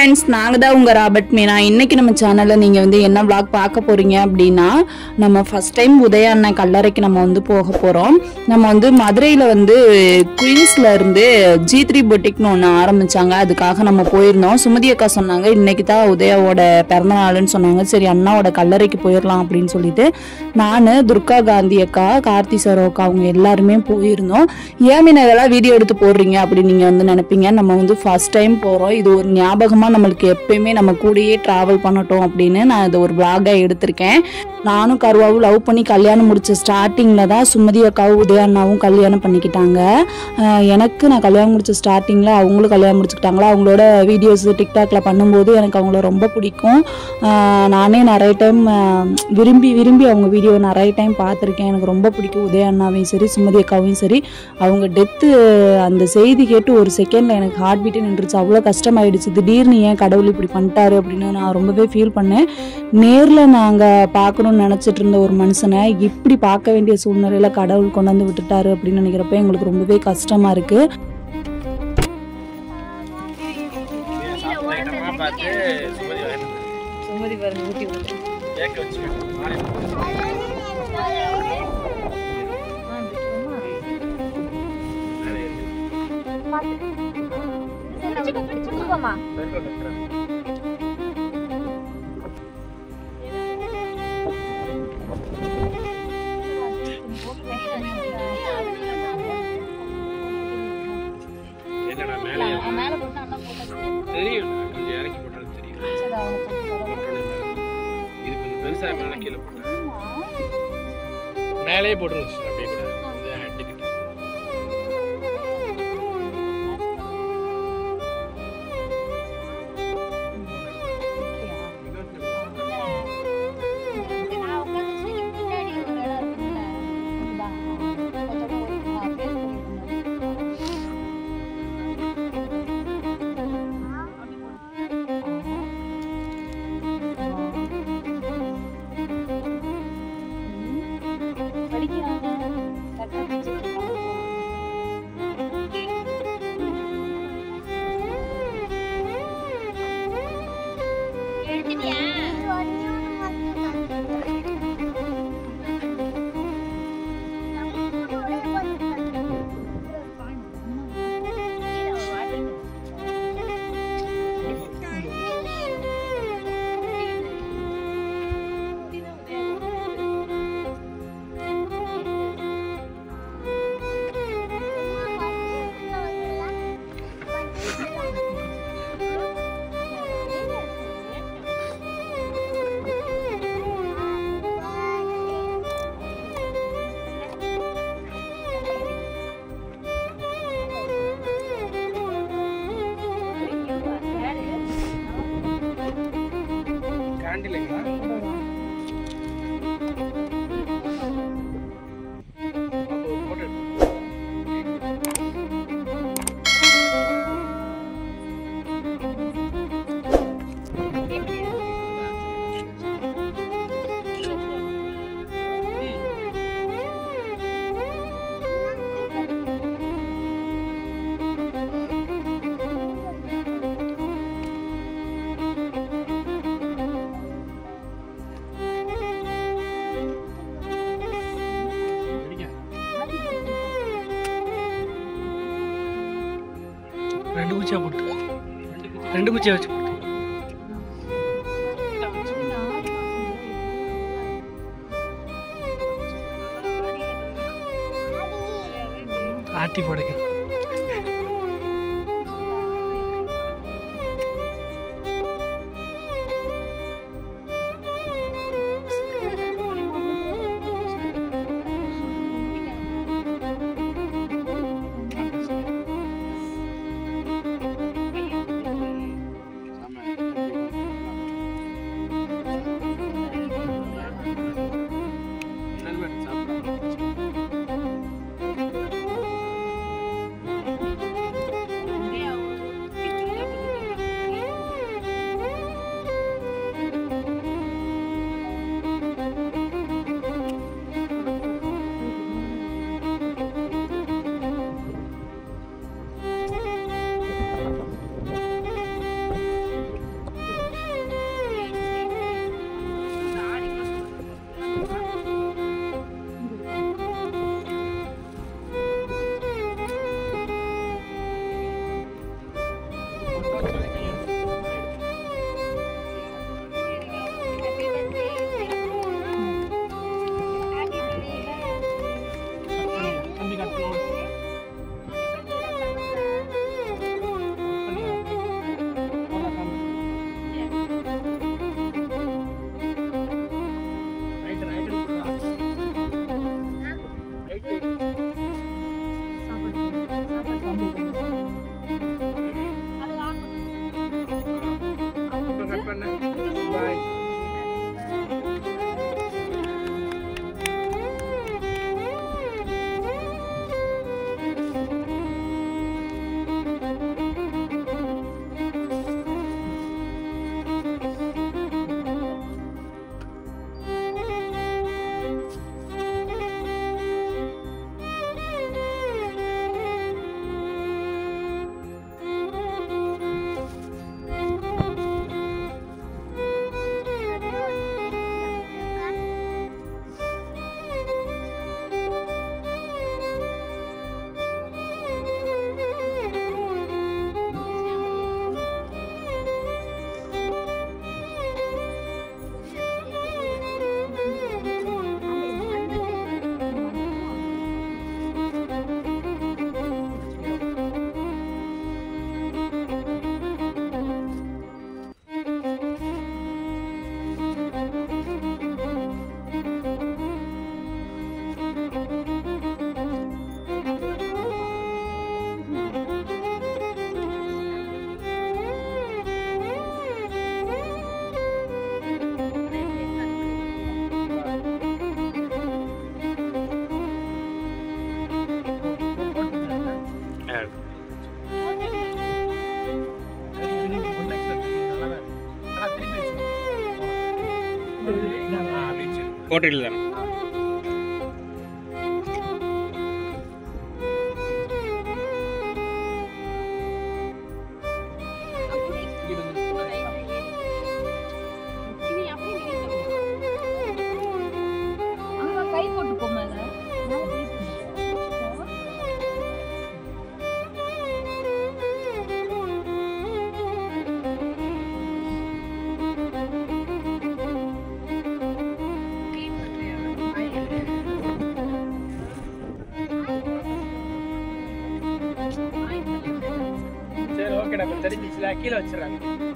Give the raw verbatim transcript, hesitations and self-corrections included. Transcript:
Friends, நாங்கள் தான் உங்கள் ராபர்ட் மீனா. இன்றைக்கி நம்ம சேனலில் நீங்கள் வந்து என்ன விளாக் பார்க்க போகிறீங்க அப்படின்னா, நம்ம ஃபஸ்ட் டைம் உதயா அண்ணன் கல்லறைக்கு நம்ம வந்து போக போகிறோம். நம்ம வந்து மதுரையில் வந்து குயின்ஸில் இருந்து ஜி த்ரீ பொட்டிக்னு ஒன்று ஆரம்பித்தாங்க. அதுக்காக நம்ம போயிருந்தோம். சுமதி அக்கா சொன்னாங்க இன்றைக்கி தான் உதயாவோட பிறந்தநாள்னு சொன்னாங்க. சரி, அண்ணாவோட கல்லறைக்கு போயிடலாம் அப்படின்னு சொல்லிட்டு நான், துர்கா காந்தி அக்கா, கார்த்தி சரோ அக்கா அவங்க எல்லாருமே போயிருந்தோம். ஏன் மீன் இதெல்லாம் வீடியோ எடுத்து போடுறீங்க அப்படின்னு நீங்கள் வந்து நினைப்பீங்க. நம்ம வந்து ஃபஸ்ட் டைம் போகிறோம். இது ஒரு ஞாபகமாக நம்மளுக்கு எப்பயுமே நம்ம கூடயே ட்ராவல் பண்ணட்டும் அப்படின்னு நான் இதை ஒரு விளாகாக எடுத்திருக்கேன். நானும் கருவாவும் லவ் பண்ணி கல்யாணம் முடிச்ச ஸ்டார்டிங்கில் தான் சுமதி அக்காவும் உதயா அண்ணாவும் கல்யாணம் பண்ணிக்கிட்டாங்க. எனக்கு நான் கல்யாணம் முடிச்ச ஸ்டார்டிங்கில் அவங்களும் கல்யாணம் முடிச்சுக்கிட்டாங்களா. அவங்களோட வீடியோஸ் டிக்டாக்ல பண்ணும்போது எனக்கு அவங்கள ரொம்ப பிடிக்கும். நானே நிறைய டைம் விரும்பி விரும்பி அவங்க வீடியோ நிறைய டைம் பார்த்துருக்கேன். எனக்கு ரொம்ப பிடிக்கும் உதயா அண்ணாவையும் சரி சுமதி அக்காவையும் சரி. அவங்க டெத்து அந்த செய்தி கேட்டு ஒரு செகண்டில் எனக்கு ஹார்ட் பீட்டே நின்றுச்சு. அவ்வளோ கஷ்டமாயிடுச்சு. திடீர்னு ஏன் கடவுள் இப்படி பண்ணிட்டாரு அப்படின்னு நான் ரொம்பவே ஃபீல் பண்ணேன். நேரில் நாங்கள் பார்க்கணும்னு நினச்சிட்டு இருந்த ஒரு மனுஷனை இப்படி பார்க்க வேண்டிய சூழ்நிலையில் கடவுள் கொண்டு வந்து விட்டுட்டாரு அப்படின்னு நினைக்கிறப்ப எங்களுக்கு ரொம்பவே கஷ்டமாக இருக்குது. மேலே போட்டு அப்படியே கூட ரெண்டு குச்சியா போட்டு ரெண்டு குச்சியா வச்சு போட்டு ஆட்டி போடுங்க. கோட்டையில் தானே கை போட்டு போமா சரி ஓகேடா தெரிஞ்சிச்சுல கீழே வச்சிடறாங்க